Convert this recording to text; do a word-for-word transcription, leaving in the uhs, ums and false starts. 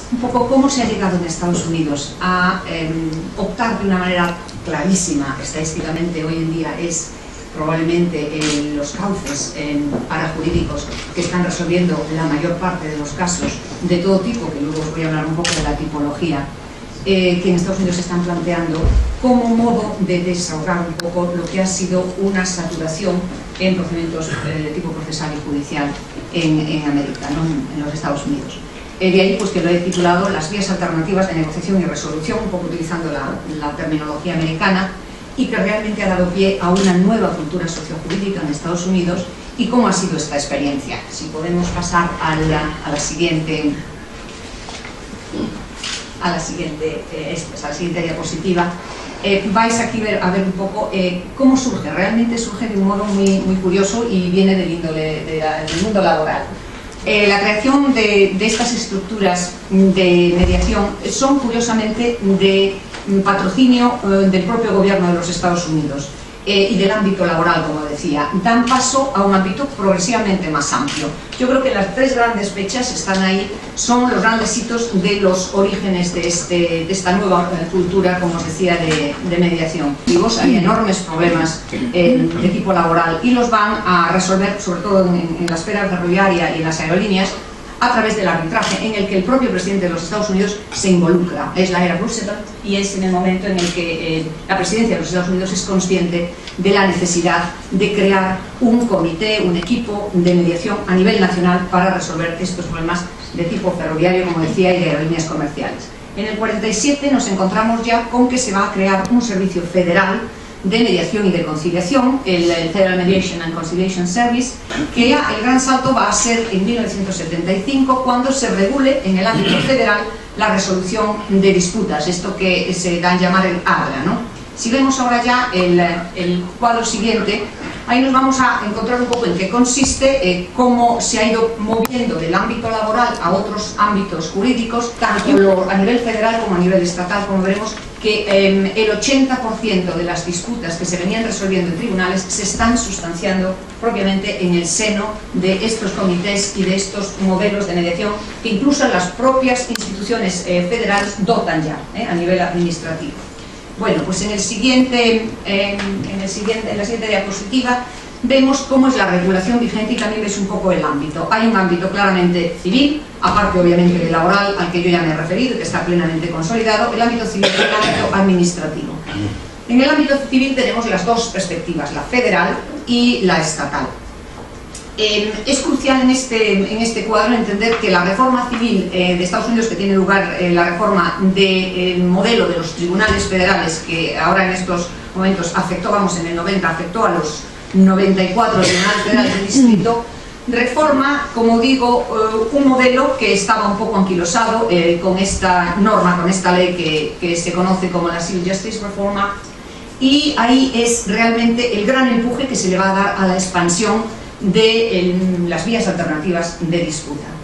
un poco cómo se ha llegado en Estados Unidos a eh, optar de una manera clarísima, estadísticamente hoy en día es probablemente eh, los cauces eh, parajurídicos que están resolviendo la mayor parte de los casos de todo tipo, que luego os voy a hablar un poco de la tipología, eh, que en Estados Unidos se están planteando como modo de desahogar un poco lo que ha sido una saturación en procedimientos eh, de tipo procesal y judicial en, en América, ¿no? en, en los Estados Unidos. Eh, de ahí pues que lo he titulado Las vías alternativas de negociación y resolución, un poco utilizando la, la terminología americana, y que realmente ha dado pie a una nueva cultura sociojurídica en Estados Unidos. ¿Y cómo ha sido esta experiencia? Si podemos pasar a la, a la siguiente a la siguiente, eh, a la siguiente diapositiva, eh, vais aquí ver, a ver un poco eh, cómo surge. Realmente surge de un modo muy, muy curioso y viene del, índole, de la, del mundo laboral. Eh, la creación de, de estas estructuras de mediación son curiosamente de patrocinio eh, del propio gobierno de los Estados Unidos eh, y del ámbito laboral, como decía. Dan paso a un ámbito progresivamente más amplio. Yo creo que las tres grandes fechas están ahí, son los grandes hitos de los orígenes de, este, de esta nueva eh, cultura, como os decía, de, de mediación. Hay enormes problemas eh, de tipo laboral y los van a resolver, sobre todo en, en la esfera ferroviaria y en las aerolíneas, a través del arbitraje, en el que el propio presidente de los Estados Unidos se involucra. Es la era Roosevelt y es en el momento en el que eh, la presidencia de los Estados Unidos es consciente de la necesidad de crear un comité, un equipo de mediación a nivel nacional para resolver estos problemas de tipo ferroviario, como decía, y de aerolíneas comerciales. En el cuarenta y siete nos encontramos ya con que se va a crear un servicio federal de mediación y de conciliación, el Federal Mediation and Conciliation Service, que el gran salto va a ser en mil novecientos setenta y cinco, cuando se regule en el ámbito federal la resolución de disputas, esto que se da a llamar el ADLA, ¿no? Si vemos ahora ya el, el cuadro siguiente, ahí nos vamos a encontrar un poco en qué consiste, eh, cómo se ha ido moviendo del ámbito laboral a otros ámbitos jurídicos, tanto a nivel federal como a nivel estatal, como veremos que eh, el ochenta por ciento de las disputas que se venían resolviendo en tribunales se están sustanciando propiamente en el seno de estos comités y de estos modelos de mediación que incluso las propias instituciones eh, federales dotan ya eh, a nivel administrativo. Bueno, pues en, el siguiente, eh, en, el siguiente, en la siguiente diapositiva vemos cómo es la regulación vigente y también ves un poco el ámbito. Hay un ámbito claramente civil, aparte obviamente del laboral, al que yo ya me he referido, que está plenamente consolidado, el ámbito civil y el ámbito administrativo. En el ámbito civil tenemos las dos perspectivas, la federal y la estatal. Eh, es crucial en este, en este cuadro entender que la reforma civil eh, de Estados Unidos, que tiene lugar eh, la reforma del modelo de los tribunales federales, que ahora en estos momentos afectó, vamos, en el noventa, afectó a los noventa y cuatro tribunales federales de distrito, reforma, como digo, eh, un modelo que estaba un poco anquilosado eh, con esta norma, con esta ley que, que se conoce como la Civil Justice Reform Act, y ahí es realmente el gran empuje que se le va a dar a la expansión de el, las vías alternativas de disputa.